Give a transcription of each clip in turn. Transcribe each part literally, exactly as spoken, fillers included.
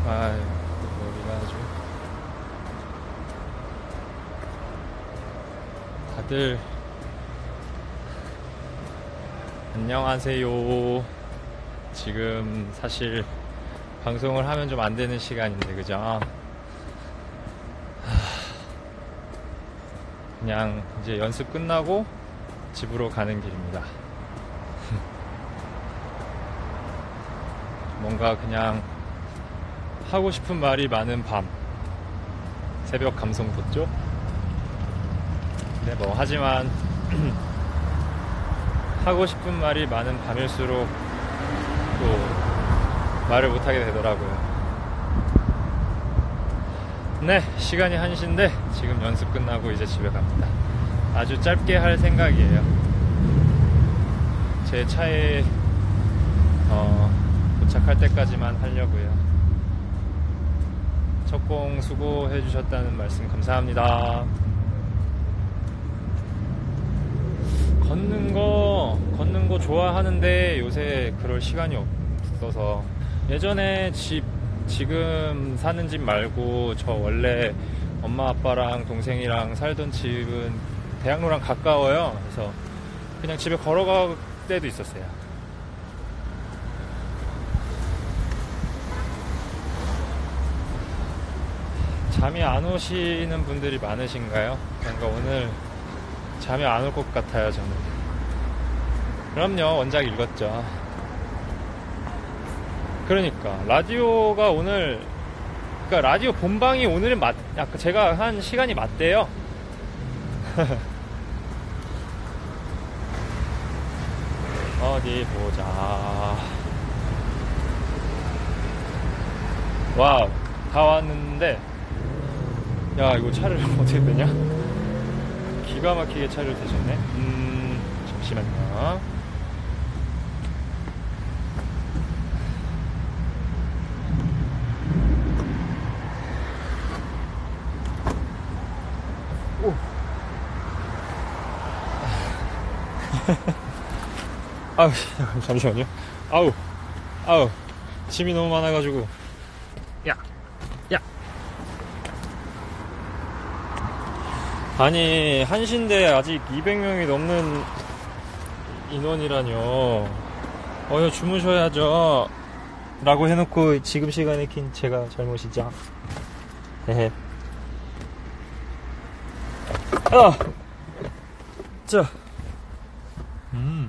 아유, 머리가 아주. 다들, 안녕하세요. 지금 사실 방송을 하면 좀 안 되는 시간인데, 그죠? 그냥 이제 연습 끝나고 집으로 가는 길입니다. 뭔가 그냥 하고 싶은 말이 많은 밤, 새벽 감성 돋죠? 근데 뭐 하지만 하고 싶은 말이 많은 밤일수록 또 말을 못하게 되더라고요. 네, 시간이 한 시인데 지금 연습 끝나고 이제 집에 갑니다. 아주 짧게 할 생각이에요. 제 차에 어, 도착할 때까지만 하려고요. 첫공 수고해 주셨다는 말씀 감사합니다. 걷는 거 걷는 거 좋아하는데 요새 그럴 시간이 없어서, 예전에 집 지금 사는 집 말고 저 원래 엄마 아빠랑 동생이랑 살던 집은 대학로랑 가까워요. 그래서 그냥 집에 걸어갈 때도 있었어요. 잠이 안 오시는 분들이 많으신가요? 뭔가 오늘 잠이 안 올 것 같아요, 저는. 그럼요, 원작 읽었죠. 그러니까 라디오가 오늘, 그러니까 라디오 본방이 오늘은 맞, 아까 제가 한 시간이 맞대요. 어디 보자. 와우, 다 왔는데, 야, 이거 차를 어떻게 되냐? 기가 막히게 차를 대셨네. 음, 잠시만요. 오. 아우, 잠시만요. 아우, 아우, 짐이 너무 많아가지고. 야, 야. 아니, 한시인데 아직 이백 명이 넘는 인원이라뇨. 어여 주무셔야죠 라고 해놓고 지금 시간에 킨 제가 잘못이죠. 헤헤. 아! 자. 음.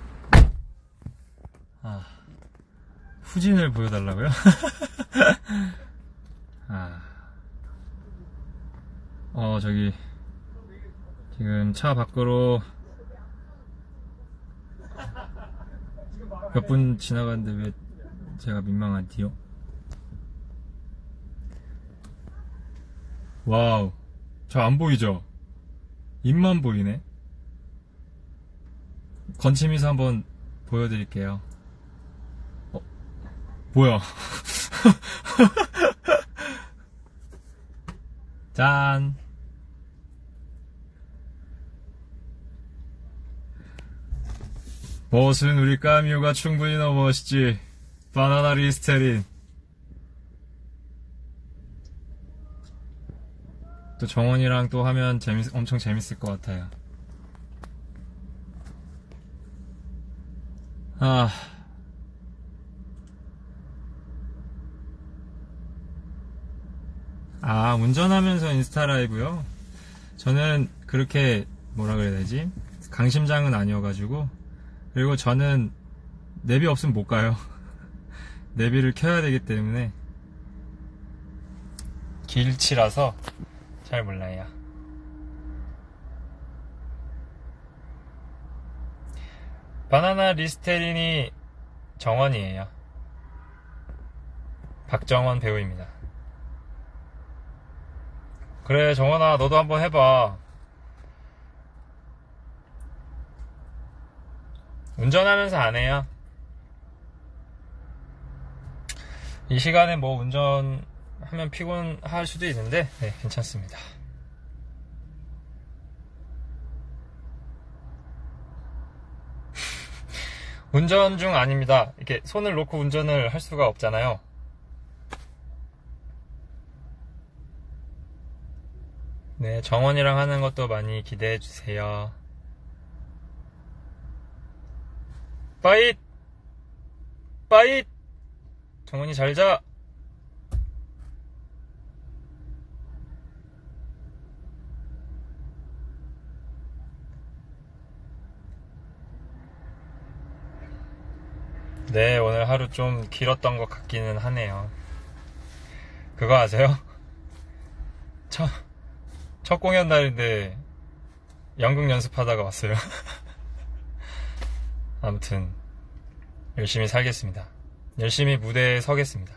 아. 후진을 보여달라고요? 아. 어, 저기. 지금 차 밖으로 몇 분 지나갔는데 왜 제가 민망하디요? 와우, 저 안 보이죠? 입만 보이네. 건치미서 한번 보여드릴게요. 어, 뭐야? 짠. 멋은 우리 까미오가 충분히 너무 멋있지. 바나나 리스테린. 또 정원이랑 또 하면 재밌, 엄청 재밌을 것 같아요. 아. 아, 운전하면서 인스타 라이브요? 저는 그렇게, 뭐라 그래야 되지? 강심장은 아니어가지고. 그리고 저는 내비 없으면 못 가요. 내비를 켜야 되기 때문에. 길치라서 잘 몰라요. 바나나 리스테린이 정원이에요. 박정원 배우입니다. 그래, 정원아, 너도 한번 해봐. 운전하면서 안 해요. 이 시간에 뭐 운전하면 피곤할 수도 있는데, 네, 괜찮습니다. 운전 중 아닙니다. 이렇게 손을 놓고 운전을 할 수가 없잖아요. 네, 정원이랑 하는 것도 많이 기대해주세요. 빠잇! 빠잇! 정원이 잘 자! 네, 오늘 하루 좀 길었던 것 같기는 하네요. 그거 아세요? 첫, 첫 공연 날인데 연극 연습하다가 왔어요. 아무튼 열심히 살겠습니다. 열심히 무대에 서겠습니다.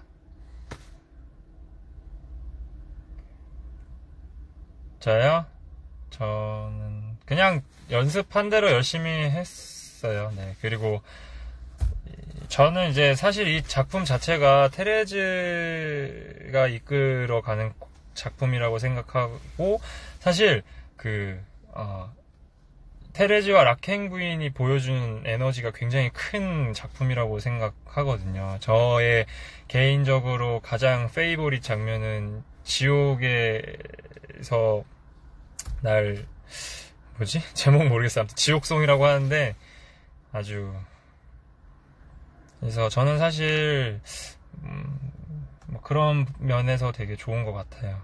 저요? 저는 그냥 연습한 대로 열심히 했어요. 네, 그리고 저는 이제 사실 이 작품 자체가 테레즈가 이끌어가는 작품이라고 생각하고, 사실 그 어, 테레즈와 락행 부인이 보여주는 에너지가 굉장히 큰 작품이라고 생각하거든요. 저의 개인적으로 가장 페이보릿 장면은 지옥에서 날 뭐지? 제목 모르겠어요. 아무튼 지옥송이라고 하는데, 아주 그래서 저는 사실 음, 뭐 그런 면에서 되게 좋은 것 같아요.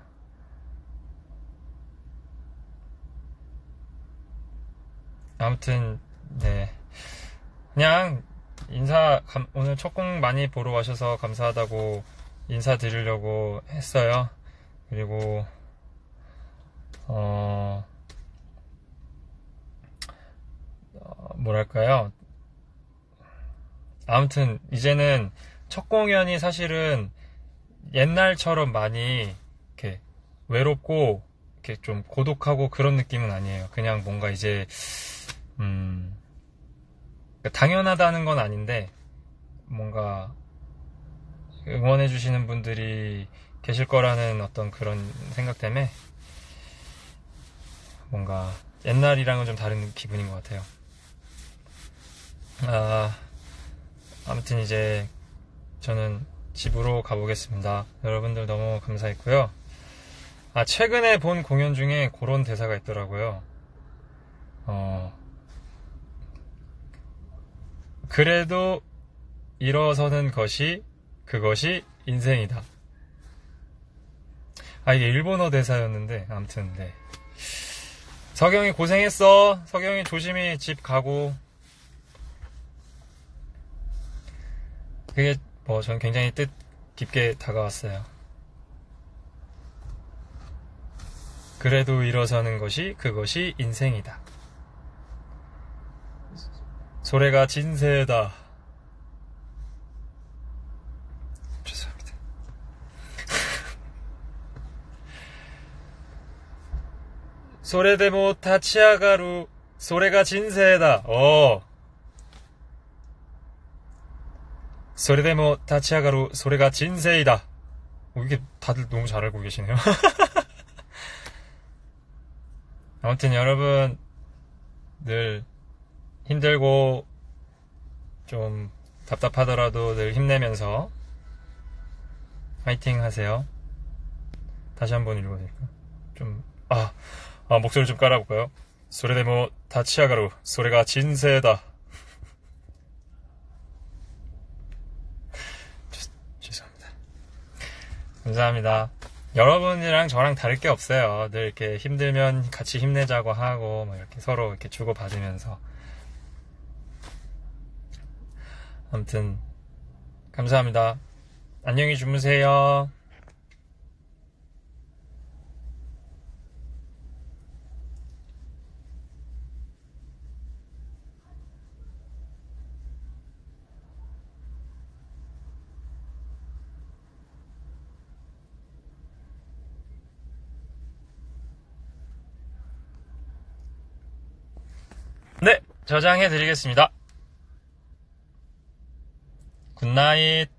아무튼 네, 그냥 인사 감, 오늘 첫 곡 많이 보러 와셔서 감사하다고 인사드리려고 했어요. 그리고 어, 어 뭐랄까요? 아무튼 이제는 첫 공연이 사실은 옛날처럼 많이 이렇게 외롭고 이렇게 좀 고독하고 그런 느낌은 아니에요. 그냥 뭔가 이제 음 당연하다는 건 아닌데, 뭔가 응원해 주시는 분들이 계실 거라는 어떤 그런 생각 때문에 뭔가 옛날이랑은 좀 다른 기분인 것 같아요. 아, 아무튼 이제 저는 집으로 가보겠습니다. 여러분들 너무 감사했고요. 아, 최근에 본 공연 중에 그런 대사가 있더라고요. 어, 그래도 일어서는 것이, 그것이 인생이다. 아, 이게 일본어 대사였는데, 아무튼, 네. 석영이 고생했어. 석영이 조심히 집 가고. 그게 뭐 전 굉장히 뜻 깊게 다가왔어요. 그래도 일어서는 것이, 그것이 인생이다. 소래가 진세다. 죄송합니다. 소래데모 타치아가루, 소래가 진세다. 어. 소래데모 타치아가루, 소래가 진세이다. 어, 이게 다들 너무 잘 알고 계시네요. 아무튼 여러분, 늘 힘들고 좀 답답하더라도 늘 힘내면서 화이팅 하세요. 다시 한번 읽어드릴까요? 좀, 아, 아, 목소리 좀 깔아볼까요? 소래데모 다치아가루, 소래가 진세다. 죄송합니다. 감사합니다. 여러분이랑 저랑 다를 게 없어요. 늘 이렇게 힘들면 같이 힘내자고 하고, 뭐 이렇게 서로 이렇게 주고받으면서. 아무튼, 감사합니다. 안녕히 주무세요. 네, 저장해 드리겠습니다. 굿나잇.